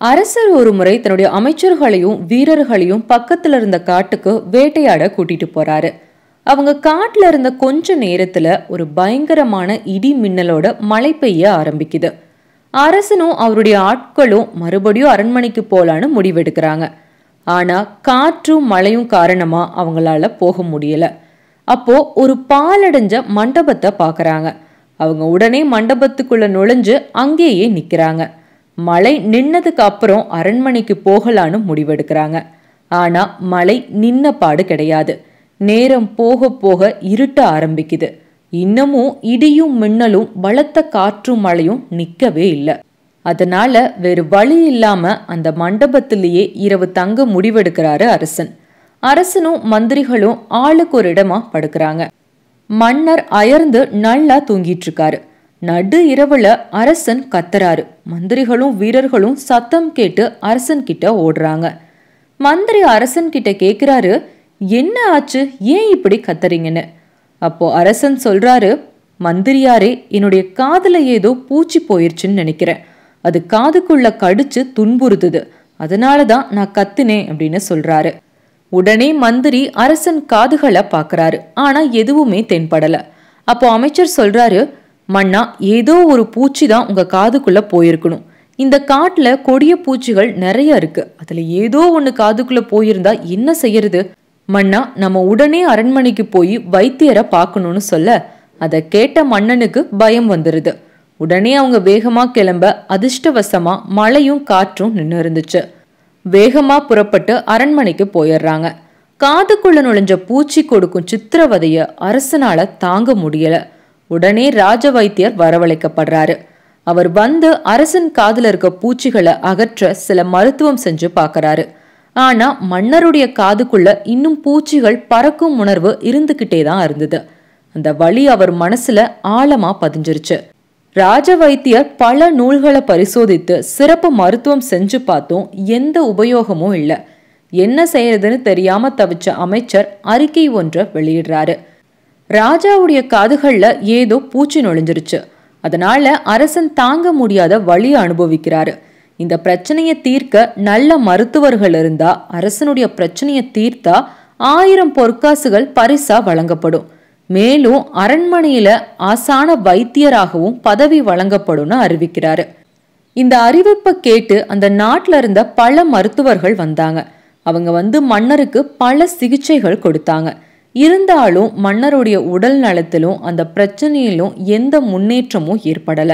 அரசர் ஒரு முறை தன்னுடைய அமைச்சர்களையும் வீரர்களையும் பக்கத்துல இருந்த காட்டுக்கு வேட்டையாட கூட்டிட்டு போறாரு. அவங்க காட்டுல இருந்த கொஞ்ச நேரத்துல ஒரு பயங்கரமான இடி மின்னலோட மழை பெய்ய ஆரம்பிக்குது. அரசனும் அவருடைய ஆட்களும் மறுபடியும் அரண்மனைக்கு போலான்னு முடிவெடுக்கிறாங்க. ஆனா காற்றும் மழையும் காரணமா அவங்களால போக முடியல. அப்போ ஒரு பாலடைஞ்ச மண்டபத்தை பாக்குறாங்க. அவங்க உடனே மண்டபத்துக்குள்ள நுழைஞ்சு அங்கேயே நிக்கிறாங்க. மழை நின்னதுக்கு அப்புறம் அரண்மனைக்கு போகலான்னு முடிவெடுக்கிறாங்க. ஆனா மழை நின்ன பாடு கிடையாது. நேரம் போக போக இருட்ட ஆரம்பிக்குது. இன்னமும் இடியும் மின்னலும் பலத்த காற்றும் மழையும் நிக்கவே இல்லை. அதனால வேறு வழி இல்லாம அந்த மண்டபத்திலேயே இரவு தங்க முடிவெடுக்கிறாரு அரசன். அரசனும் மந்திரிகளும் ஆளுக்கு ஒரு இடமா படுக்கிறாங்க. மன்னர் அயர்ந்து நல்லா தூங்கிட்டு இருக்காரு. நடு இரவுல அரசன் கத்துறாரு. மந்திரிகளும் வீரர்களும் சத்தம் கேட்டு அரசன் கிட்ட ஓடுறாங்க. மந்திரி அரசன் கிட்ட கேக்குறாரு, என்ன ஆச்சு, ஏன் இப்படி கத்துறீங்கன்னு. அப்போ அரசன் சொல்றாரு, மந்திரியாரே, என்னுடைய காதுல ஏதோ பூச்சி போயிருச்சுன்னு நினைக்கிறேன். அது காதுக்குள்ள கடிச்சு துன்புறுத்துது, அதனாலதான் நான் கத்துனேன் அப்படின்னு சொல்றாரு. உடனே மந்திரி அரசன் காதுகளை பாக்குறாரு. ஆனா எதுவுமே தென்படல. அப்போ அமைச்சர் சொல்றாரு, மன்னா, ஏதோ ஒரு பூச்சி தான் உங்க காதுக்குள்ள போயிருக்கணும். இந்த காட்டுல கொடிய பூச்சிகள் நிறைய இருக்கு. அதுல ஏதோ ஒண்ணு காதுக்குள்ள போயிருந்தா என்ன செய்யறது? மன்னா, நம்ம உடனே அரண்மனைக்கு போய் வைத்தியரை பார்க்கணும்னு சொல்ல, அதை கேட்ட மன்னனுக்கு பயம் வந்துருது. உடனே அவங்க வேகமா கிளம்ப அதிர்ஷ்டவசமா மழையும் காற்றும் நின்று இருந்துச்சு. வேகமா புறப்பட்டு அரண்மனைக்கு போயிடுறாங்க. காதுக்குள்ள நுழைஞ்ச பூச்சி கொடுக்கும் சித்திரவதைய அரசனால தாங்க முடியல. உடனே ராஜ வைத்தியர் வரவழைக்கப்படுறாரு. அவர் வந்து அரசன் காதுல இருக்க பூச்சிகளை அகற்ற சில மருத்துவம் செஞ்சு பாக்குறாரு. ஆனா மன்னருடைய காதுக்குள்ள இன்னும் பூச்சிகள் பறக்கும் உணர்வு இருந்துகிட்டே தான் இருந்தது. அந்த வலி அவர் மனசுல ஆழமா பதிஞ்சிருச்சு. ராஜ வைத்தியர் பல நூல்களை பரிசோதித்து சிறப்பு மருத்துவம் செஞ்சு பார்த்தும் எந்த உபயோகமும் இல்லை. என்ன செய்யறதுன்னு தெரியாம தவிச்ச அமைச்சர் அறிக்கை ஒன்றை வெளியிடுறாரு. ராஜாவுடைய காதுகள்ல ஏதோ பூச்சி நுழைஞ்சிருச்சு. அதனால அரசன் தாங்க முடியாத வலியை அனுபவிக்கிறாரு. இந்த பிரச்சனையை தீர்க்க நல்ல மருத்துவர்கள் இருந்தா அரசனுடைய பிரச்சனையை தீர்த்தா 1000 பொற்காசுகள் பரிசா வழங்கப்படும். மேலும் அரண்மனையில ஆசான வைத்தியராகவும் பதவி வழங்கப்படும்னு அறிவிக்கிறாரு. இந்த அறிவிப்பை கேட்டு அந்த நாட்டுல இருந்த பல மருத்துவர்கள் வந்தாங்க. அவங்க வந்து மன்னருக்கு பல சிகிச்சைகள் கொடுத்தாங்க. இருந்தாலும் மன்னருடைய உடல் நலத்திலும் அந்த பிரச்சனையிலும் எந்த முன்னேற்றமும் ஏற்படல.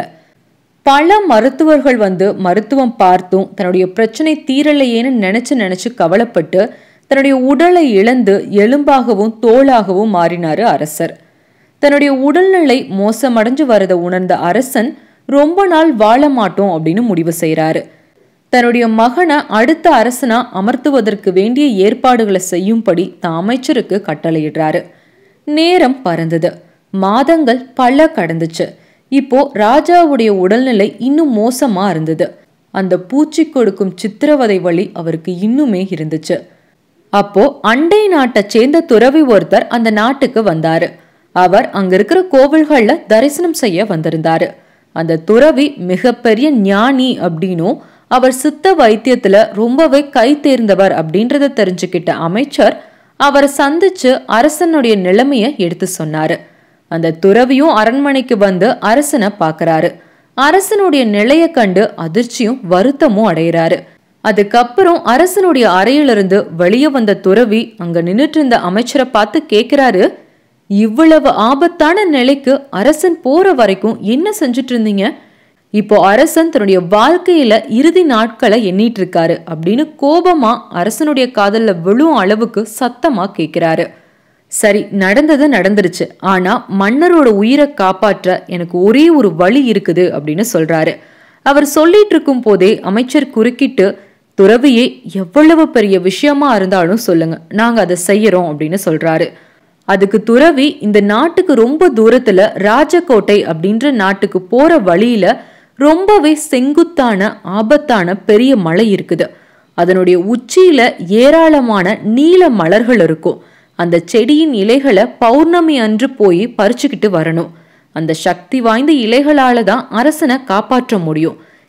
பல மருத்துவர்கள் வந்து மருத்துவம் பார்த்தும் தன்னுடைய பிரச்சனை தீரலையேன்னு நினைச்சு கவலைப்பட்டு தன்னுடைய உடலை இழந்து எலும்பாகவும் தோளாகவும் மாறினாரு அரசர். தன்னுடைய உடல்நிலை மோசமடைஞ்சு வரத உணர்ந்த அரசன் ரொம்ப நாள் வாழ மாட்டோம் அப்படின்னு முடிவு செய்யறாரு. தன்னுடைய மகனை அடுத்த அரசனா அமர்த்துவதற்கு வேண்டிய ஏற்பாடுகளை செய்யும்படி தான் அமைச்சருக்கு கட்டளையிடுறாரு. நேரம் பறந்தது. மாதங்கள் பல கடந்துச்சு. இப்போ ராஜாவுடைய உடல்நிலை இன்னும் மோசமா இருந்தது. அந்த பூச்சி கொடுக்கும் சித்திரவதை வலி அவருக்கு இன்னுமே இருந்துச்சு. அப்போ அண்டை நாட்டை சேர்ந்த துறவி ஒருத்தர் அந்த நாட்டுக்கு வந்தாரு. அவர் அங்க இருக்கிற கோவில்கள்ல தரிசனம் செய்ய வந்திருந்தாரு. அந்த துறவி மிகப்பெரிய ஞானி அப்படின்னும் அவர் சித்த வைத்தியத்துல ரொம்பவே கை தேர்ந்தவர் அப்படின்றத தெரிஞ்சுக்கிட்ட அமைச்சர் அவரை சந்திச்சு அரசனுடைய நிலைமைய எடுத்து சொன்னாரு. அந்த துறவியும் அரண்மனைக்கு வந்து அரசனை பாக்குறாரு. அரசனுடைய நிலைய கண்டு அதிர்ச்சியும் வருத்தமும் அடைகிறாரு. அதுக்கப்புறம் அரசனுடைய அறையிலிருந்து வெளியே வந்த துறவி அங்க நின்றுட்டு இருந்த அமைச்சரை பார்த்து கேக்குறாரு, இவ்வளவு ஆபத்தான நிலைக்கு அரசன் போற வரைக்கும் என்ன செஞ்சுட்டு இருந்தீங்க? இப்போ அரசன் தன்னுடைய வாழ்க்கையில இறுதி நாட்களை எண்ணிட்டு இருக்காரு அப்படின்னு கோபமா அரசனுடைய காதல்ல விழும் அளவுக்கு சத்தமா கேட்கிறாரு. சரி, நடந்தது நடந்துருச்சு. ஆனா மன்னரோட உயிரை காப்பாற்ற எனக்கு ஒரே ஒரு வழி இருக்குது அப்படின்னு சொல்றாரு. அவர் சொல்லிட்டு இருக்கும் போதே அமைச்சர் குறுக்கிட்டு, துறவியே, எவ்வளவு பெரிய விஷயமா இருந்தாலும் சொல்லுங்க, நாங்க அதை செய்யறோம் அப்படின்னு சொல்றாரு. அதுக்கு துறவி, இந்த நாட்டுக்கு ரொம்ப தூரத்துல ராஜகோட்டை அப்படின்ற நாட்டுக்கு போற வழியில ரொம்பவே செங்குத்தான ஆபத்தான பெரிய மலை இருக்குது. அதனுடைய உச்சியில ஏராளமான நீல மலர்கள் இருக்கும். அந்த செடியின் இலைகளை பௌர்ணமி அன்று போய் பறிச்சுக்கிட்டு வரணும். அந்த சக்தி வாய்ந்த இலைகளால தான் அரசனை காப்பாற்ற முடியும்.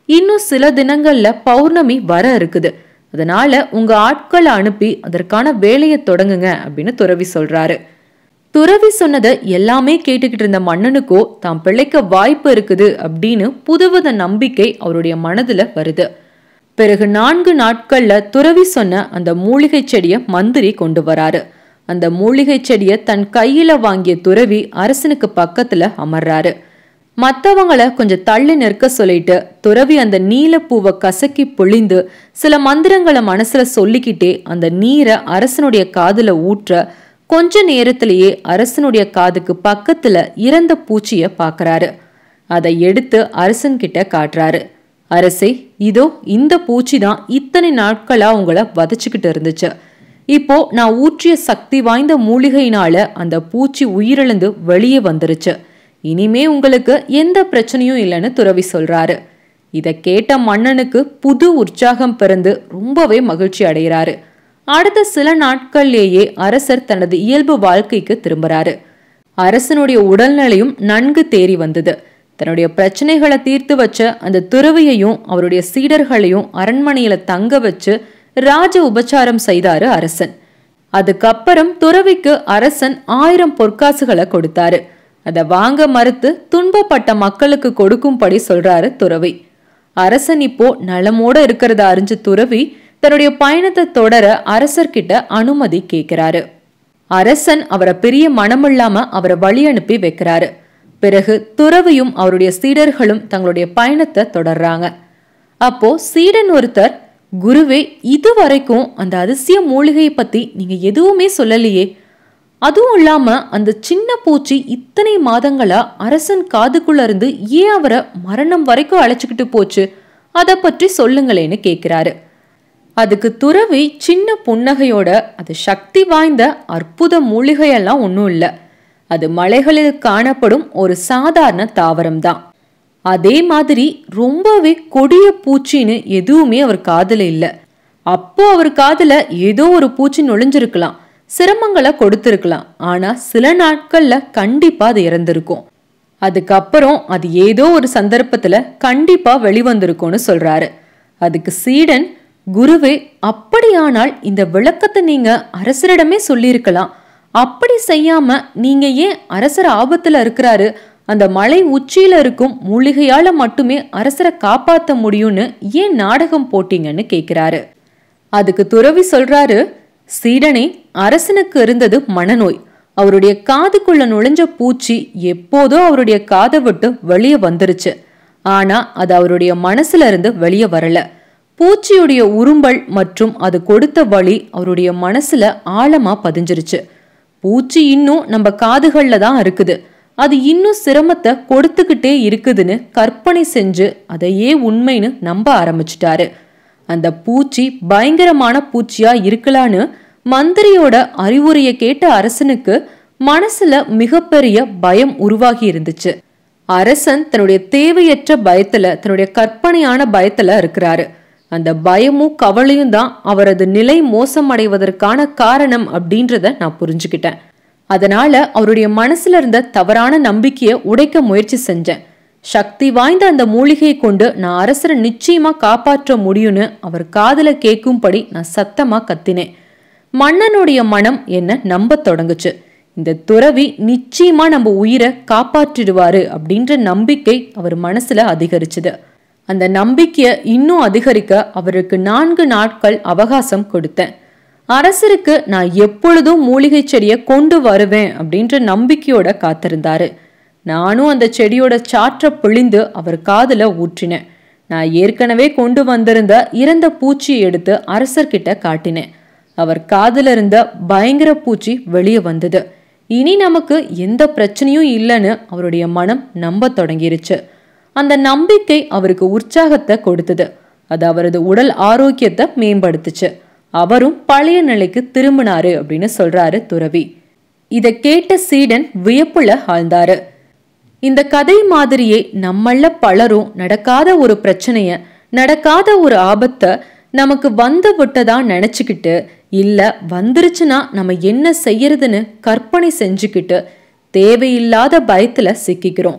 இன்னும் சில தினங்கள்ல பௌர்ணமி வர இருக்குது. அதனால உங்க ஆட்களை அனுப்பி அதற்கான வேலையை தொடங்குங்க அப்படின்னு துறவி சொல்றாரு. துறவி சொன்னதை எல்லாமே கேட்டுக்கிட்டு இருந்த மன்னனுக்கோ தாம் பிழைக்க வாய்ப்பு இருக்குது அப்படின்னு புதுவித நம்பிக்கை அவருடைய மனதுல வருது. பிறகு 4 நாட்கள்ல துறவி சொன்ன அந்த மூலிகை செடியை மந்திரி கொண்டு வராரு. அந்த மூலிகை செடியை தன் கையில வாங்கிய துறவி அரசனுக்கு பக்கத்துல அமர்றாரு. மற்றவங்களை கொஞ்சம் தள்ளி நிற்க சொல்லிட்டு துறவி அந்த நீலப்பூவை கசக்கி பொழிந்து சில மந்திரங்களை மனசுல சொல்லிக்கிட்டே அந்த நீரை அரசனுடைய காதுல ஊற்ற கொஞ்ச நேரத்திலேயே அரசனுடைய காதுக்கு பக்கத்துல இறந்த பூச்சிய பாக்குறாரு. அதை எடுத்து அரசன்கிட்ட காட்டுறாரு. அரசே, இதோ இந்த பூச்சி தான் இத்தனை நாட்களா உங்களை வதச்சுக்கிட்டு இருந்துச்சு. இப்போ நான் ஊற்றிய சக்தி வாய்ந்த மூலிகையினால அந்த பூச்சி உயிரிழந்து வெளியே வந்துருச்சு. இனிமே உங்களுக்கு எந்த பிரச்சனையும் இல்லைன்னு துறவி சொல்றாரு. இதை கேட்ட மன்னனுக்கு புது உற்சாகம் பிறந்து ரொம்பவே மகிழ்ச்சி அடைகிறாரு. அடுத்த சில நாட்கள்லேயே அரசர் தனது இயல்பு வாழ்க்கைக்கு திரும்புறாரு. அரசனுடைய உடல்நிலையும் நன்கு தேறி வந்தது. தன்னுடைய பிரச்சனைகளை தீர்த்து வச்ச அந்த துறவியையும் அவருடைய சீடர்களையும் அரண்மனையில தங்க வச்சு ராஜ உபச்சாரம் செய்தாரு அரசன். அதுக்கப்புறம் துறவிக்கு அரசன் 1000 பொற்காசுகளை கொடுத்தாரு. அதை வாங்க மறுத்து துன்பப்பட்ட மக்களுக்கு கொடுக்கும்படி சொல்றாரு துறவி. அரசன் இப்போ நலமோட இருக்கிறத அறிஞ்ச துறவி தன்னுடைய பயணத்தை தொடர அரசர்கிட்ட அனுமதி கேட்கிறாரு. அரசன் அவரை பெரிய மனமில்லாம அவரை வழி அனுப்பி வைக்கிறாரு. பிறகு துறவியும் அவருடைய சீடர்களும் தங்களுடைய பயணத்தை தொடர்றாங்க. அப்போ சீடன் ஒருத்தர், குருவே, இதுவரைக்கும் அந்த அதிசய மூலிகையை பத்தி நீங்க எதுவுமே சொல்லலையே. அதுவும் இல்லாம அந்த சின்ன பூச்சி இத்தனை மாதங்களா அரசன் காதுக்குள்ள இருந்து ஏன் அவரை மரணம் வரைக்கும் அழைச்சுக்கிட்டு போச்சு, அதை பற்றி சொல்லுங்களேன்னு கேட்கிறாரு. அதுக்கு துறவி சின்ன புன்னகையோட, அது சக்தி வாய்ந்த அற்புத மூலிகையெல்லாம் ஒன்றும் இல்லை. அது மலைகளில் காணப்படும் ஒரு சாதாரண தாவரம் தான். அதே மாதிரி ரொம்பவே கொடிய பூச்சின்னு எதுவுமே அவர் காதுல இல்லை. அப்போ அவர் காதுல ஏதோ ஒரு பூச்சி நுழைஞ்சிருக்கலாம், சிரமங்களை கொடுத்திருக்கலாம். ஆனா சில நாட்கள்ல கண்டிப்பா அது இறந்திருக்கும். அதுக்கப்புறம் அது ஏதோ ஒரு சந்தர்ப்பத்துல கண்டிப்பா வெளிவந்திருக்கும்னு சொல்றாரு. அதுக்கு சீடன், குருவே, அப்படியானால் இந்த விளக்கத்தை நீங்க அரசரிடமே சொல்லியிருக்கலாம். அப்படி செய்யாம நீங்க ஏன் அரசர் ஆபத்துல இருக்கிறாரு, அந்த மலை உச்சியில இருக்கும் மூலிகையால மட்டுமே அரசரை காப்பாற்ற முடியும்னு ஏன் நாடகம் போட்டீங்கன்னு கேட்கிறாரு. அதுக்கு துறவி சொல்றாரு, சீடனே, அரசனுக்கு இருந்தது மனநோய். அவருடைய காதுக்குள்ள நுழைஞ்ச பூச்சி எப்போதோ அவருடைய காதை விட்டு வெளியே வந்துருச்சு. ஆனா அது அவருடைய மனசுல இருந்து வெளியே வரல. பூச்சியுடைய உரும்பல் மற்றும் அது கொடுத்த வலி அவருடைய மனசுல ஆழமா பதிஞ்சிருச்சு. பூச்சி இன்னும் நம்ம காதுகள்ல தான் இருக்குது, அது இன்னும் சிரமத்தை கொடுத்துக்கிட்டே இருக்குதுன்னு கற்பனை செஞ்சு அதையே உண்மைன்னு நம்ப ஆரம்பிச்சிட்டாரு. அந்த பூச்சி பயங்கரமான பூச்சியா இருக்கலான்னு மந்திரியோட அறிவுரையை கேட்ட அரசனுக்கு மனசுல மிகப்பெரிய பயம் உருவாகி இருந்துச்சு. அரசன் தன்னுடைய தேவையற்ற பயத்துல, தன்னுடைய கற்பனையான பயத்துல இருக்கிறாரு. அந்த பயமும் கவலையும் தான் அவரது நிலை மோசமடைவதற்கான காரணம் அப்படின்றத நான் புரிஞ்சுக்கிட்டேன். அதனால அவருடைய மனசுல இருந்த தவறான நம்பிக்கையை உடைக்க முயற்சி செஞ்சேன். சக்தி வாய்ந்த அந்த மூலிகையை கொண்டு நான் அரசரை நிச்சயமா காப்பாற்ற முடியும்னு அவர் காதுல கேட்கும்படி நான் சத்தமா கத்தினேன். மன்னனுடைய மனம் என்ன நம்ப தொடங்குச்சு. இந்த துறவி நிச்சயமா நம்ம உயிரை காப்பாற்றிடுவாரு அப்படின்ற நம்பிக்கை அவர் மனசுல அதிகரிச்சுது. அந்த நம்பிக்கையை இன்னும் அதிகரிக்க அவருக்கு 4 நாட்கள் அவகாசம் கொடுத்தேன். அரசருக்கு நான் எப்பொழுதும் மூலிகை செடியை கொண்டு வருவேன் அப்படின்ற நம்பிக்கையோட காத்திருந்தாரு. நானும் அந்த செடியோட சாற்றை பிழிந்து அவர் காதுல ஊற்றினேன். நான் ஏற்கனவே கொண்டு வந்திருந்த இறந்த பூச்சியை எடுத்து அரசர்கிட்ட காட்டினேன். அவர் காதுல இருந்த பயங்கர பூச்சி வெளியே வந்தது. இனி நமக்கு எந்த பிரச்சனையும் இல்லைன்னு அவருடைய மனம் நம்ப தொடங்கிருச்சு. அந்த நம்பிக்கை அவருக்கு உற்சாகத்தை கொடுத்தது. அது அவரது உடல் ஆரோக்கியத்தை மேம்படுத்துச்சு. அவரும் பழைய நிலைக்கு திரும்பினாரு அப்படின்னு சொல்றாரு துறவி. இதை கேட்ட சீடன் வியப்புல ஆழ்ந்தாரு. இந்த கதை மாதிரியே நம்மள பலரும் நடக்காத ஒரு பிரச்சனைய, நடக்காத ஒரு ஆபத்தை நமக்கு வந்து விட்டதா நினைச்சுக்கிட்டு, இல்ல வந்துருச்சுன்னா நம்ம என்ன செய்யறதுன்னு கற்பனை செஞ்சுக்கிட்டு தேவையில்லாத பயத்துல சிக்கிக்கிறோம்.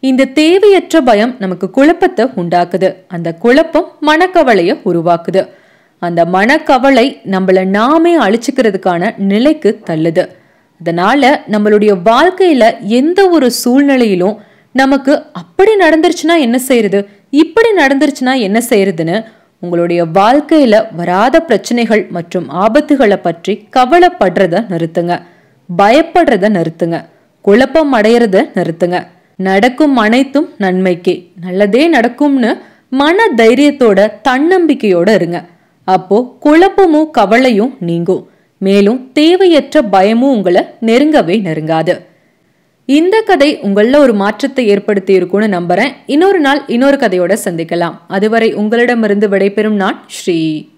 இந்த தேவையற்ற பயம் நமக்கு குழப்பத்தை உண்டாக்குது. அந்த குழப்பம் மனக்கவலைய உருவாக்குது. அந்த மனக்கவலை நம்மள நாமே அழிச்சுக்கிறதுக்கான நிலைக்கு தள்ளுது. அதனால நம்மளுடைய வாழ்க்கையில எந்த ஒரு சூழ்நிலையிலும் நமக்கு அப்படி நடந்துருச்சுன்னா என்ன செய்யறது, இப்படி நடந்துருச்சுன்னா என்ன செய்யறதுன்னு உங்களுடைய வாழ்க்கையில வராத பிரச்சனைகள் மற்றும் ஆபத்துகளை பற்றி கவலைப்படுறத நிறுத்துங்க. பயப்படுறத நிறுத்துங்க. குழப்பம் அடையறத நிறுத்துங்க. நடக்கும் அனைத்தும் நன்மைக்கே, நல்லதே நடக்கும்னு மன தைரியத்தோட தன்னம்பிக்கையோட இருங்க. அப்போ குழப்பமும் கவலையும் நீங்கும். மேலும் தேவையற்ற பயமும் உங்களை நெருங்கவே நெருங்காது. இந்த கதை உங்கள ஒரு மாற்றத்தை ஏற்படுத்தி இருக்கும்னு நம்புறேன். இன்னொரு நாள் இன்னொரு கதையோட சந்திக்கலாம். அதுவரை உங்களிடமிருந்து விடைபெறும் நான் ஸ்ரீ.